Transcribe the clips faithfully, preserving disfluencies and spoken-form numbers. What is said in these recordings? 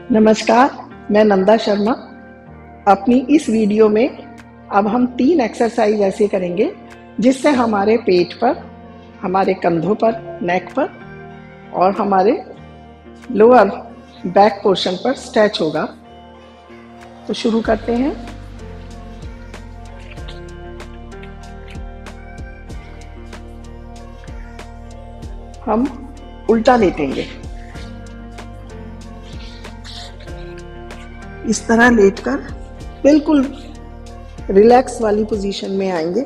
नमस्कार, मैं नंदा शर्मा। अपनी इस वीडियो में अब हम तीन एक्सरसाइज ऐसे करेंगे जिससे हमारे पेट पर, हमारे कंधों पर, नेक पर और हमारे लोअर बैक पोर्शन पर स्ट्रेच होगा। तो शुरू करते हैं। हम उल्टा लेटेंगे। इस तरह लेटकर बिल्कुल रिलैक्स वाली पोजीशन में आएंगे।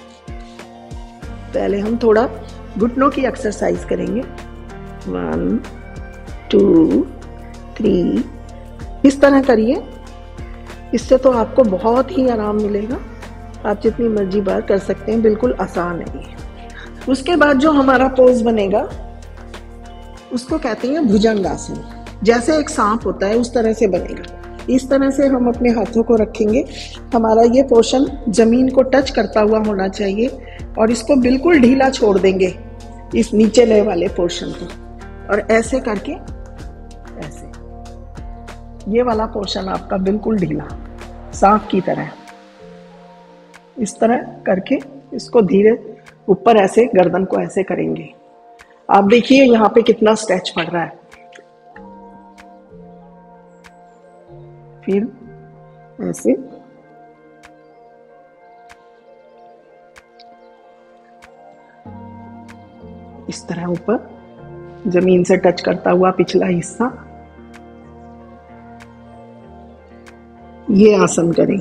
पहले हम थोड़ा घुटनों की एक्सरसाइज करेंगे। वन, टू, थ्री, इस तरह करिए। इससे तो आपको बहुत ही आराम मिलेगा। आप जितनी मर्जी बार कर सकते हैं, बिल्कुल आसान है ये। उसके बाद जो हमारा पोज बनेगा उसको कहते हैं भुजंगासन। जैसे एक सांप होता है उस तरह से बनेगा। इस तरह से हम अपने हाथों को रखेंगे। हमारा ये पोर्शन जमीन को टच करता हुआ होना चाहिए और इसको बिल्कुल ढीला छोड़ देंगे, इस नीचे वाले पोर्शन को। और ऐसे करके, ऐसे ये वाला पोर्शन आपका बिल्कुल ढीला, सांप की तरह। इस तरह करके इसको धीरे ऊपर ऐसे गर्दन को ऐसे करेंगे। आप देखिए यहाँ पे कितना स्ट्रेच पड़ रहा है। फिर ऐसे इस तरह ऊपर जमीन से टच करता हुआ पिछला हिस्सा, ये आसन करें।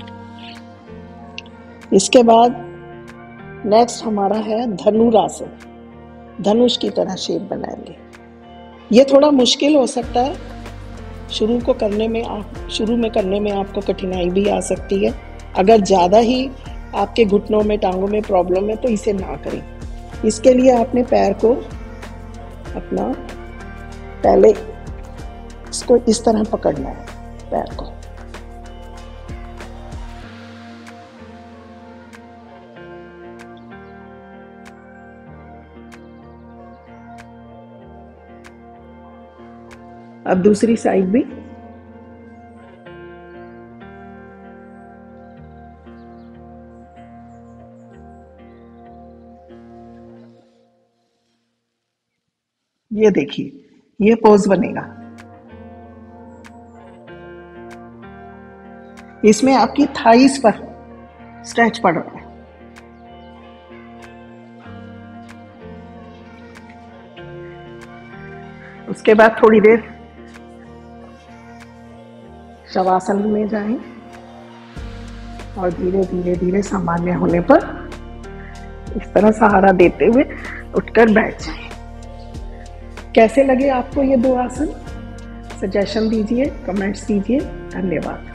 इसके बाद नेक्स्ट हमारा है धनुरासन। धनुष की तरह शेप बनाएंगे। ये थोड़ा मुश्किल हो सकता है शुरू को करने में। आप शुरू में करने में आपको कठिनाई भी आ सकती है। अगर ज़्यादा ही आपके घुटनों में, टांगों में प्रॉब्लम है तो इसे ना करें। इसके लिए आपने पैर को अपना पहले इसको इस तरह पकड़ना है, पैर को। अब दूसरी साइड भी। ये देखिए, ये पोज बनेगा। इसमें आपकी थाइस पर स्ट्रेच पड़ रहा है। उसके बाद थोड़ी देर शवासन में जाएं और धीरे धीरे धीरे सामान्य होने पर इस तरह सहारा देते हुए उठकर बैठ जाएं। कैसे लगे आपको ये दो आसन? सजेशन दीजिए, कमेंट्स दीजिए। धन्यवाद।